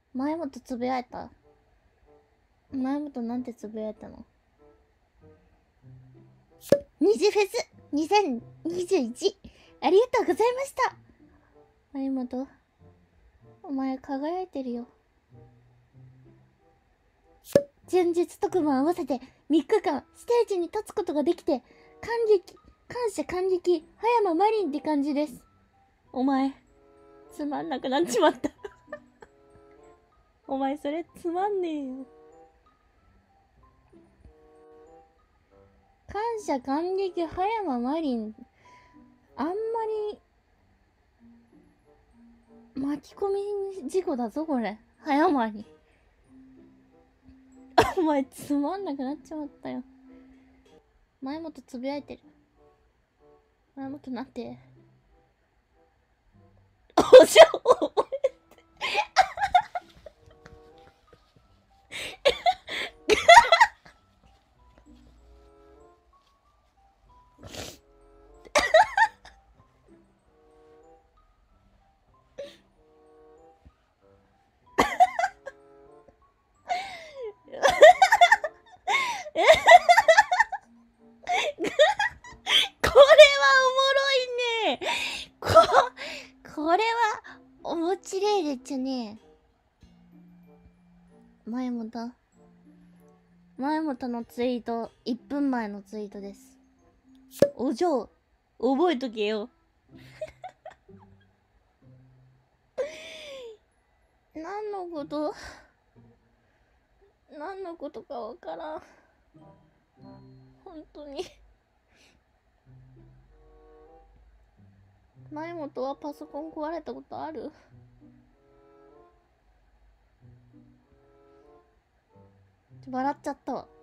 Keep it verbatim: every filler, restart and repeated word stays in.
前もとつぶやいた。前もとなんてつぶやいたの？二次フェスにせんにじゅういち、ありがとうございました。前もと、お前輝いてるよ。前日特番合わせてみっかかんステージに立つことができて感激、感謝感激、葉山マリンって感じです。お前、つまんなくなっちまった。お前それつまんねえよ。感謝感激、葉山マリン、あんまり巻き込み事故だぞこれ。葉山に。お前つまんなくなっちまったよ。前もとつぶやいてる。前もとなって。おしょこれはおもろいね。こ、これは、おもちれいでっちゃね。前もと。前もとのツイート、いっぷんまえのツイートです。お嬢、覚えとけよ。何のこと何のことかわからん。本当に。前もとはパソコン壊れたことある？笑っちゃったわ。